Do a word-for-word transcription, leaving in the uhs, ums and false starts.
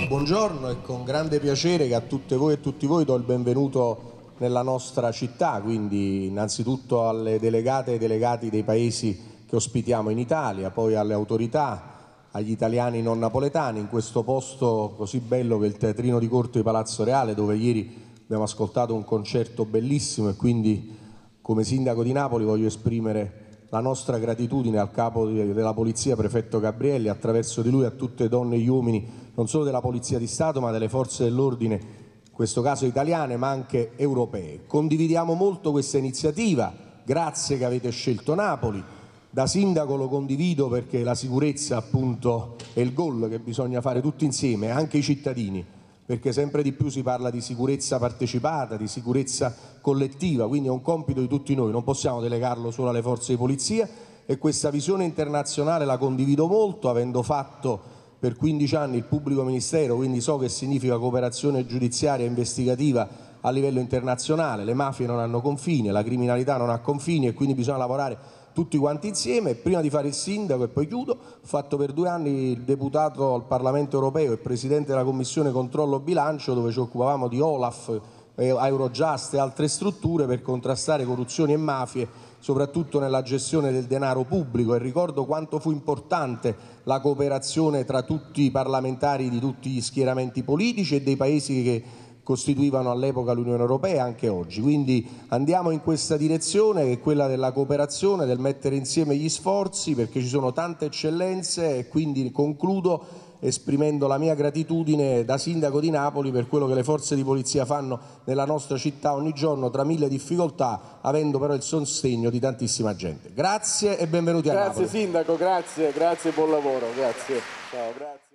buongiorno, è con grande piacere che a tutte voi e tutti voi do il benvenuto nella nostra città, quindi innanzitutto alle delegate e delegati dei paesi che ospitiamo in Italia, poi alle autorità, agli italiani non napoletani, in questo posto così bello che è il Teatrino di Corte di Palazzo Reale, dove ieri abbiamo ascoltato un concerto bellissimo e quindi come sindaco di Napoli voglio esprimere la nostra gratitudine al capo della Polizia, prefetto Gabrielli, attraverso di lui a tutte le donne e gli uomini, non solo della Polizia di Stato ma delle forze dell'ordine, in questo caso italiane ma anche europee. Condividiamo molto questa iniziativa, grazie che avete scelto Napoli. Da sindaco lo condivido perché la sicurezza appunto è il goal che bisogna fare tutti insieme, anche i cittadini, perché sempre di più si parla di sicurezza partecipata, di sicurezza collettiva, quindi è un compito di tutti noi, non possiamo delegarlo solo alle forze di polizia e questa visione internazionale la condivido molto, avendo fatto per quindici anni il pubblico ministero, quindi so che significa cooperazione giudiziaria e investigativa a livello internazionale, le mafie non hanno confini, la criminalità non ha confini e quindi bisogna lavorare tutti quanti insieme. Prima di fare il sindaco, e poi chiudo, ho fatto per due anni il deputato al Parlamento europeo e presidente della Commissione Controllo Bilancio, dove ci occupavamo di Olaf, Eurojust e altre strutture per contrastare corruzioni e mafie, soprattutto nella gestione del denaro pubblico, e ricordo quanto fu importante la cooperazione tra tutti i parlamentari di tutti gli schieramenti politici e dei paesi che costituivano all'epoca l'Unione Europea, anche oggi. Quindi andiamo in questa direzione, che è quella della cooperazione, del mettere insieme gli sforzi, perché ci sono tante eccellenze, e quindi concludo esprimendo la mia gratitudine da sindaco di Napoli per quello che le forze di polizia fanno nella nostra città ogni giorno tra mille difficoltà, avendo però il sostegno di tantissima gente. Grazie e benvenuti a Napoli. Grazie sindaco, grazie, grazie, buon lavoro, grazie. Ciao, grazie.